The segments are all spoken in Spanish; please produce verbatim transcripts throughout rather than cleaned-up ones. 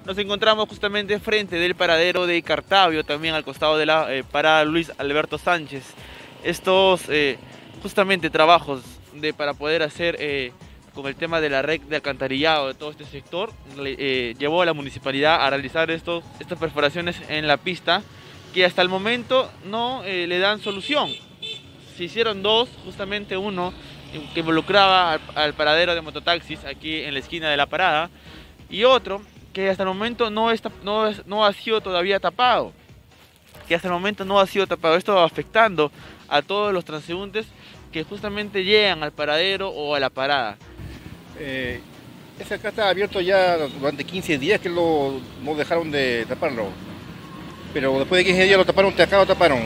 Nos encontramos justamente frente del paradero de Cartavio, también al costado de la eh, parada Luis Alberto Sánchez. Estos eh, justamente trabajos de, para poder hacer eh, con el tema de la red de alcantarillado de todo este sector, eh, llevó a la municipalidad a realizar estos, estas perforaciones en la pista que hasta el momento no eh, le dan solución. Se hicieron dos, justamente uno que involucraba al, al paradero de mototaxis aquí en la esquina de la parada y otro que hasta el momento no, está, no, es, no ha sido todavía tapado, que hasta el momento no ha sido tapado. Esto afectando a todos los transeúntes que justamente llegan al paradero o a la parada. Eh, ese acá está abierto ya durante quince días que lo, no dejaron de taparlo, pero después de quince días lo taparon, acá lo taparon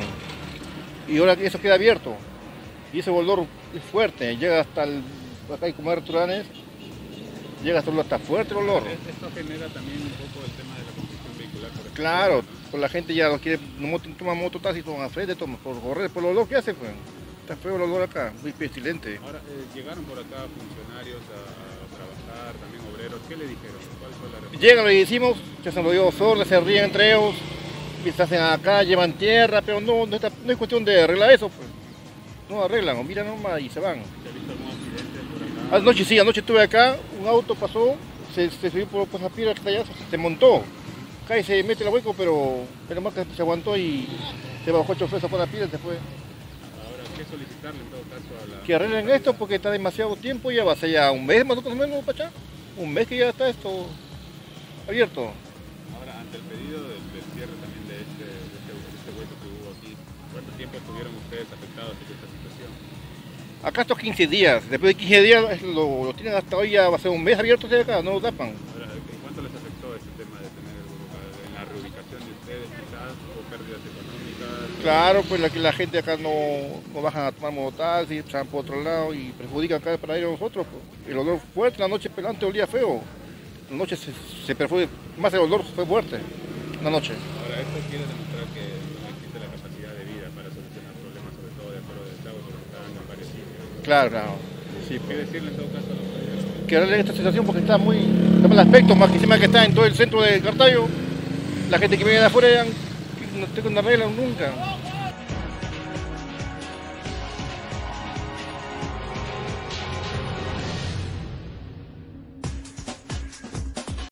y ahora eso queda abierto y ese olor es fuerte, llega hasta el, acá hay como restaurantes, llega hasta, hasta fuerte el olor. Esto genera también un poco el tema de la congestión vehicular. Por claro, pues la gente ya no quiere, no toma mototaxi, toma frente, toma por correr, por el olor que hace, pues. Está feo el olor acá, muy pestilente. Ahora, eh, llegaron por acá funcionarios a, a trabajar, también obreros, ¿qué le dijeron? ¿Cuál fue la respuesta? Llegan, le decimos, que se lo dio sorda, se ríen entre ellos, y se hacen acá, llevan tierra, pero no, no, está, no es cuestión de arreglar eso, pues. No arreglan, o miran nomás y se van. ¿Se ha visto algún accidente por acá? Anoche sí, anoche estuve acá, un auto pasó, se, se subió por, por esa piedra que está allá, se, se montó. Acá y se mete el hueco, pero pero más que se aguantó y se bajó el chofer, por la piedra y se fue. Ahora, ¿qué solicitarle en todo caso a la... Que arreglen esto porque está demasiado tiempo, ya va a ser ya un mes más o menos, Pachá. Un mes que ya está esto abierto. Ahora, ante el pedido del, del cierre también de este, de, este, de este hueco que hubo aquí, ¿cuánto tiempo estuvieron ustedes afectados por esta situación? Acá estos quince días, después de quince días lo, lo tienen hasta hoy, ya va a ser un mes abierto de acá, no lo tapan. Ahora, ¿en cuánto les afectó este tema de tener el hueco acá? ¿En la reubicación de ustedes quizás o pérdidas económicas? Claro, pues la, la gente acá no, no bajan a tomar mototaxi, están por otro lado y perjudican acá para ir a nosotros. Pues. El olor fuerte, la noche pelante olía feo. La noche se, se perjudica, más el olor fue fuerte, la noche. Ahora, esto quiere demostrar que no existe la capacidad de vida para solucionar problemas, sobre todo de acuerdo de Estado, porque estaban en varios sitios. Claro, claro. Sí, ¿Qué pues. decirle en todo caso a los autoridades? Que arreglen esta situación porque está muy, está mal aspecto, más que encima que está en todo el centro de Cartavio. La gente que viene de afuera no, no arreglan nunca.